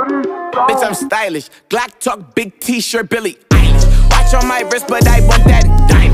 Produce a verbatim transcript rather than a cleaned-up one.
Bitch, I'm stylish. Glock talk, big t-shirt, Billy Eilish. Watch on my wrist, but I want that diamond.